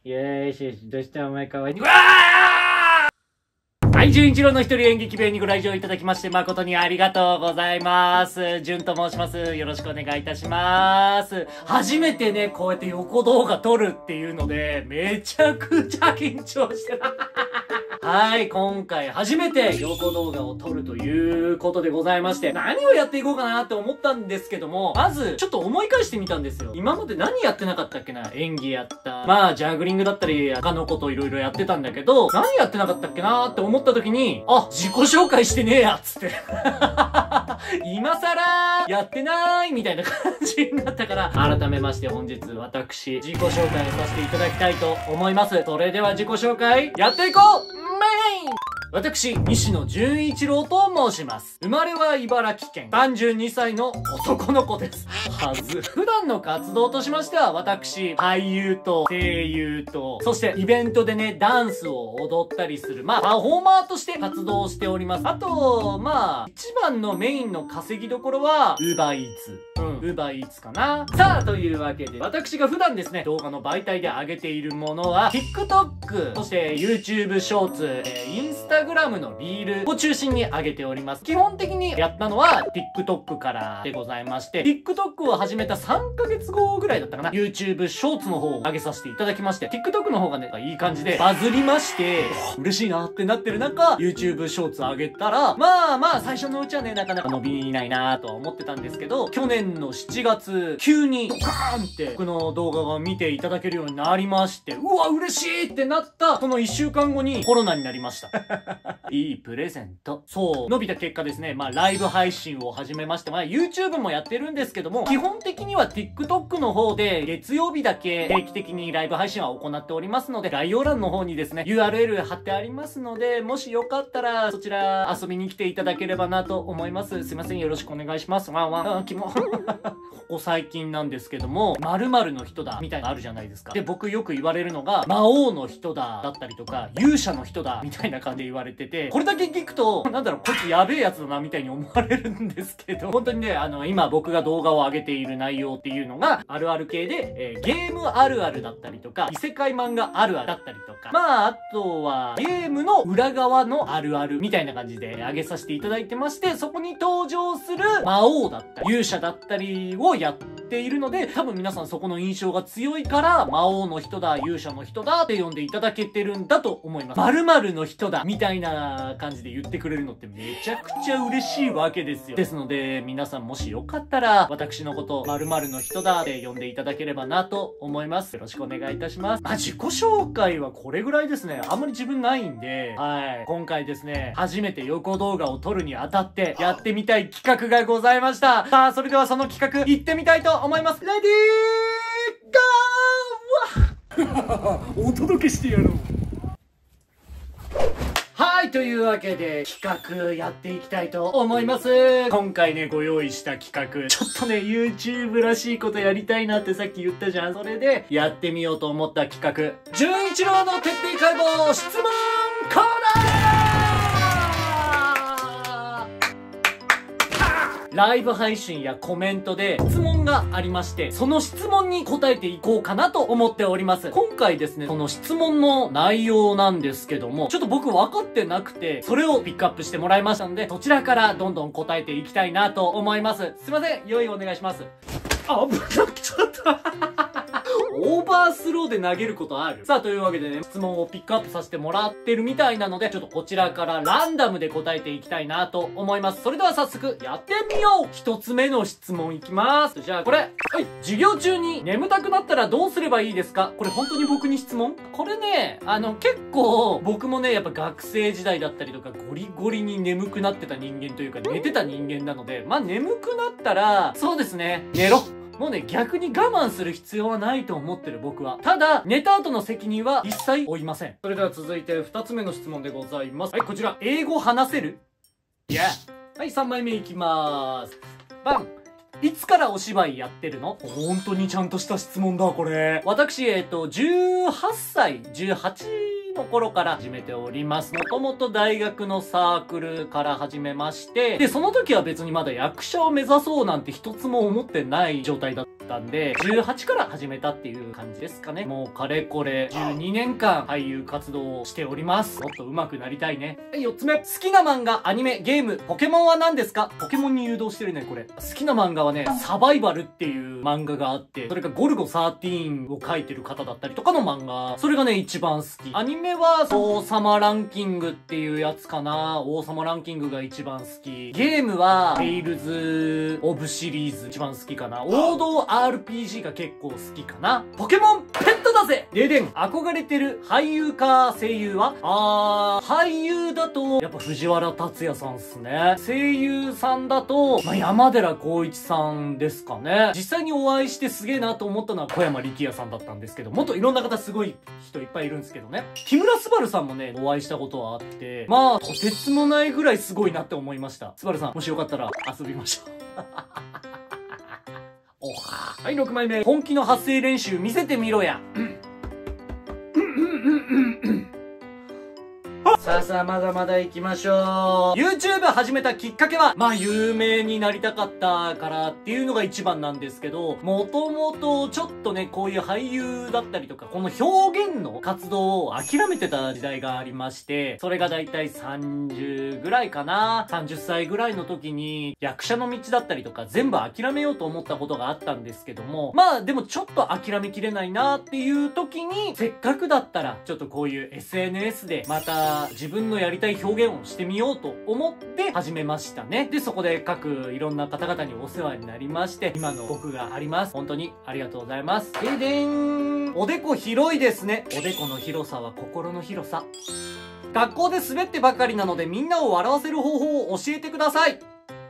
よーしよし、どうしたお前かわいい。うわーはい、純一郎の一人演劇部にご来場いただきまして誠にありがとうございます。純と申します。よろしくお願いいたします。初めてね、こうやって横動画撮るっていうので、めちゃくちゃ緊張してた。はい、今回初めて横動画を撮るということでございまして、何をやっていこうかなって思ったんですけども、まず、ちょっと思い返してみたんですよ。今まで何やってなかったっけな？演技やった。まあ、ジャグリングだったり、他のこといろいろやってたんだけど、何やってなかったっけなーって思った時に、あ、自己紹介してねえやっつって。今更やってないみたいな感じになったから、改めまして本日私、自己紹介をさせていただきたいと思います。それでは自己紹介、やっていこう！私、西野純一郎と申します。生まれは茨城県、32歳の男の子です。はず。普段の活動としましては、私、俳優と声優と、そしてイベントでね、ダンスを踊ったりする、まあ、パフォーマーとして活動しております。あと、まあ、一番のメインの稼ぎどころは、Uber Eats。Uber Eats かな。さあ、というわけで、私が普段ですね、動画の媒体で上げているものは、TikTok、そして YouTube ショーツ、Instagram のリールを中心に上げております。基本的にやったのは TikTok からでございまして、TikTok を始めた3ヶ月後ぐらいだったかな。YouTube ショーツの方を上げさせていただきまして、TikTok の方がね、いい感じでバズりまして、嬉しいなってなってる中、YouTube ショーツ上げたら、まあ、最初のうちはね、なかなか伸びないなとは思ってたんですけど、去年の7月、急にドカーンって僕の動画が見ていただけるようになりまして、うわ、嬉しいってなった、その1週間後にコロナになりました。いいプレゼント。そう。伸びた結果ですね、まあライブ配信を始めまして、まあ YouTube もやってるんですけども、基本的には TikTok の方で月曜日だけ定期的にライブ配信は行っておりますので、概要欄の方にですね、URL 貼ってありますので、もしよかったらそちら遊びに来ていただければなと思います。すいません、よろしくお願いします。ワンワン、キモ。ここ最近なんですけども、〇〇の人だみたいなのあるじゃないですか。で、僕よく言われるのが、魔王の人だだったりとか、勇者の人だみたいな感じで言われてて、これだけ聞くと、なんだろう、こいつやべえやつだなみたいに思われるんですけど、本当にね、今僕が動画を上げている内容っていうのが、あるある系で、ゲームあるあるだったりとか、異世界漫画あるあるだったりとか、まあ、あとは、ゲームの裏側のあるあるみたいな感じで上げさせていただいてまして、そこに登場する魔王だったり、勇者だったりをやっているので、多分皆さんそこの印象が強いから、魔王の人だ、勇者の人だって呼んでいただけてるんだと思います。〇〇の人だみたいな感じで言ってくれるのってめちゃくちゃ嬉しいわけですよ。ですので、皆さんもしよかったら、私のこと〇〇の人だって呼んでいただければなと思います。よろしくお願いいたします。まあ、自己紹介はこれぐらいですね。あんまり自分ないんで、はい。今回ですね、初めて横動画を撮るにあたってやってみたい企画がございました。さあ、それではその企画、行ってみたいと思います。レディーゴーお届けしてやろう。はい、というわけで企画やっていきたいと思います。今回ね、ご用意した企画。ちょっとね、YouTube らしいことやりたいなってさっき言ったじゃん。それでやってみようと思った企画。純一郎の徹底解剖質問コーナーライブ配信やコメントで質問がありまして、その質問に答えていこうかなと思っております。今回ですね、その質問の内容なんですけども、ちょっと僕分かってなくて、それをピックアップしてもらいましたので、そちらからどんどん答えていきたいなと思います。すいません、用意お願いします。危なくちゃった。オーバースローで投げることある？さあ、というわけでね、質問をピックアップさせてもらってるみたいなので、ちょっとこちらからランダムで答えていきたいなと思います。それでは早速やってみよう。一つ目の質問いきます。じゃあこれ。はい。授業中に眠たくなったらどうすればいいですか？これ本当に僕に質問？これね、結構僕もね、やっぱ学生時代だったりとかゴリゴリに眠くなってた人間というか寝てた人間なので、まあ眠くなったら、そうですね、寝ろ。もうね、逆に我慢する必要はないと思ってる僕は。ただ、寝た後の責任は一切負いません。それでは続いて二つ目の質問でございます。はい、こちら。英語話せる？いや。はい、3枚目いきまーす。バン！いつからお芝居やってるの？本当にちゃんとした質問だ、これ。私、18歳、18 の頃から始めております。もともと大学のサークルから始めまして、で、その時は別にまだ役者を目指そうなんて一つも思ってない状態だったんで、18から始めたっていう感じですかね。もうかれこれ12年間俳優活動をしております。もっと上手くなりたいね。4つ目。好きな漫画、アニメ、ゲーム、ポケモンは何ですか？ポケモンに誘導してるね、これ。好きな漫画はね、サバイバルっていう漫画があって、それがゴルゴ13を描いてる方だったりとかの漫画。それがね、一番好き。アニメは、王様ランキングっていうやつかな。王様ランキングが一番好き。ゲームは、テイルズ・オブシリーズ一番好きかな。王道 RPG が結構好きかな。ポケモンペットだぜででん。憧れてる俳優か声優は俳優だと、やっぱ藤原竜也さんっすね。声優さんだと、山寺宏一さんですかね。実際にお会いしてすげえなと思ったのは小山力也さんだったんですけど、もっといろんな方すごい人いっぱいいるんですけどね。木村昴さんもね、お会いしたことはあって、とてつもないぐらいすごいなって思いました。昴さん、もしよかったら遊びましょう。はい、6枚目。本気の発声練習見せてみろや。さあ、まだまだ行きましょう。YouTube 始めたきっかけは、有名になりたかったからっていうのが一番なんですけど、もともとちょっとね、こういう俳優だったりとか、この表現の活動を諦めてた時代がありまして、それがだいたい30ぐらいかな。30歳ぐらいの時に、役者の道だったりとか、全部諦めようと思ったことがあったんですけども、でもちょっと諦めきれないなっていう時に、せっかくだったら、ちょっとこういう SNS で、また、自分のやりたい表現をしてみようと思って始めましたね。で、そこで各いろんな方々にお世話になりまして、今の僕があります。本当にありがとうございます。ででーん。おでこ広いですね。おでこの広さは心の広さ。学校で滑ってばかりなのでみんなを笑わせる方法を教えてください。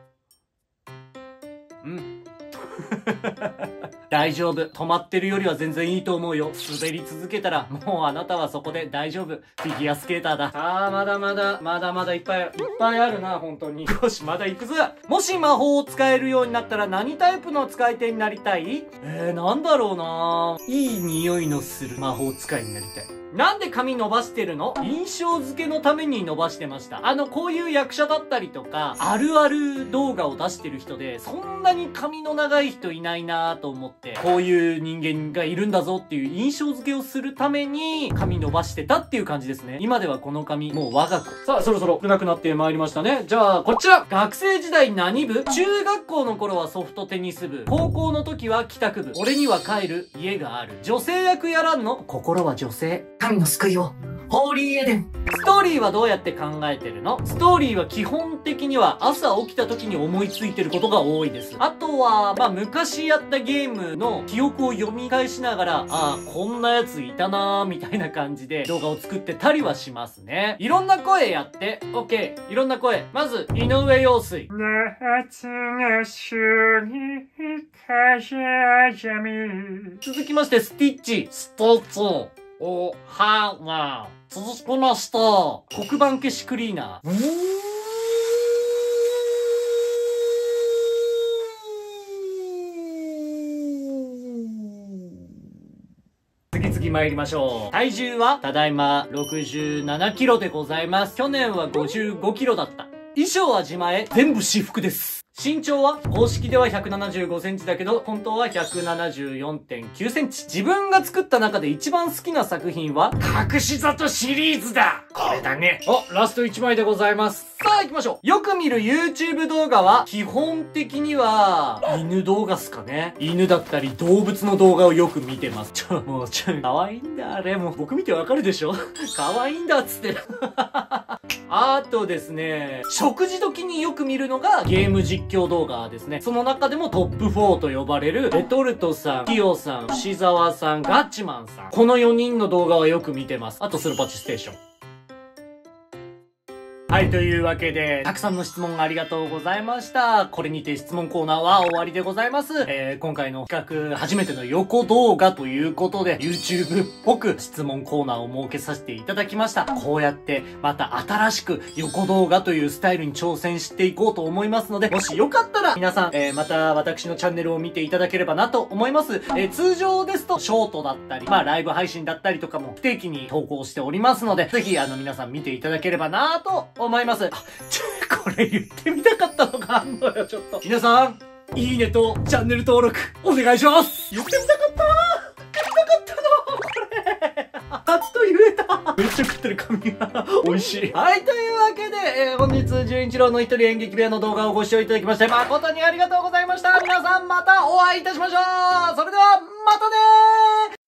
大丈夫。止まってるよりは全然いいと思うよ。滑り続けたら、もうあなたはそこで大丈夫。フィギュアスケーターだ。まだまだいっぱいあるな、本当に。よし、まだ行くぞ。もし魔法を使えるようになったら何タイプの使い手になりたい？なんだろうな。いい匂いのする魔法使いになりたい。なんで髪伸ばしてるの？印象付けのために伸ばしてました。こういう役者だったりとか、あるある動画を出してる人で、そんなに髪の長い人いないなと思って、こういう人間がいるんだぞっていう印象付けをするために、髪伸ばしてたっていう感じですね。今ではこの髪、もう我が子。さあ、そろそろ少なくなってまいりましたね。じゃあ、こちら学生時代何部？中学校の頃はソフトテニス部。高校の時は帰宅部。俺には帰る家がある。女性役やらんの？心は女性。 神の救いを、ホーリーエデン。 ストーリーはどうやって考えてるの？ストーリーは基本的には朝起きた時に思いついてることが多いです。あとは、昔やったゲームの記憶を読み返しながら、こんなやついたなーみたいな感じで動画を作ってたりはしますね。いろんな声やって。OK。いろんな声。まず、井上陽水。夏の終に風じゃみ。続きまして、スティッチ。ストッツ。続きました。黒板消しクリーナー。次参りましょう。体重はただいま67キロでございます。去年は55キロだった。衣装は自前。全部私服です。身長は公式では175センチだけど、本当は 174.9 センチ。自分が作った中で一番好きな作品は、隠し里シリーズだ。これだね。ラスト1枚でございます。さあ行きましょう。よく見る YouTube 動画は、基本的には、犬動画っすかね。犬だったり動物の動画をよく見てます。可愛いんだ、あれ。もう僕見てわかるでしょ？可愛いんだっつって。あとですね、食事時によく見るのがゲーム実況動画ですね。その中でもトップ4と呼ばれるレトルトさん、キヨさん、牛沢さん、ガッチマンさん。この4人の動画はよく見てます。あとスルパチステーション。 はい、というわけで、たくさんの質問ありがとうございました。これにて質問コーナーは終わりでございます。今回の企画、初めての横動画ということで、YouTube っぽく質問コーナーを設けさせていただきました。こうやって、また新しく横動画というスタイルに挑戦していこうと思いますので、もしよかったら、皆さん、また私のチャンネルを見ていただければなと思います。通常ですと、ショートだったり、ライブ配信だったりとかも不定期に投稿しておりますので、ぜひ、皆さん見ていただければなと思います。これ言ってみたかったのがあんのよ、ちょっと。皆さん、いいねとチャンネル登録お願いします。言ってみたかったやっと言えた。めっちゃ食ってる髪が美味しい。はい、というわけで、本日、純一郎の一人演劇部屋の動画をご視聴いただきまして、誠にありがとうございました。皆さんまたお会いいたしましょう。それでは、またねー。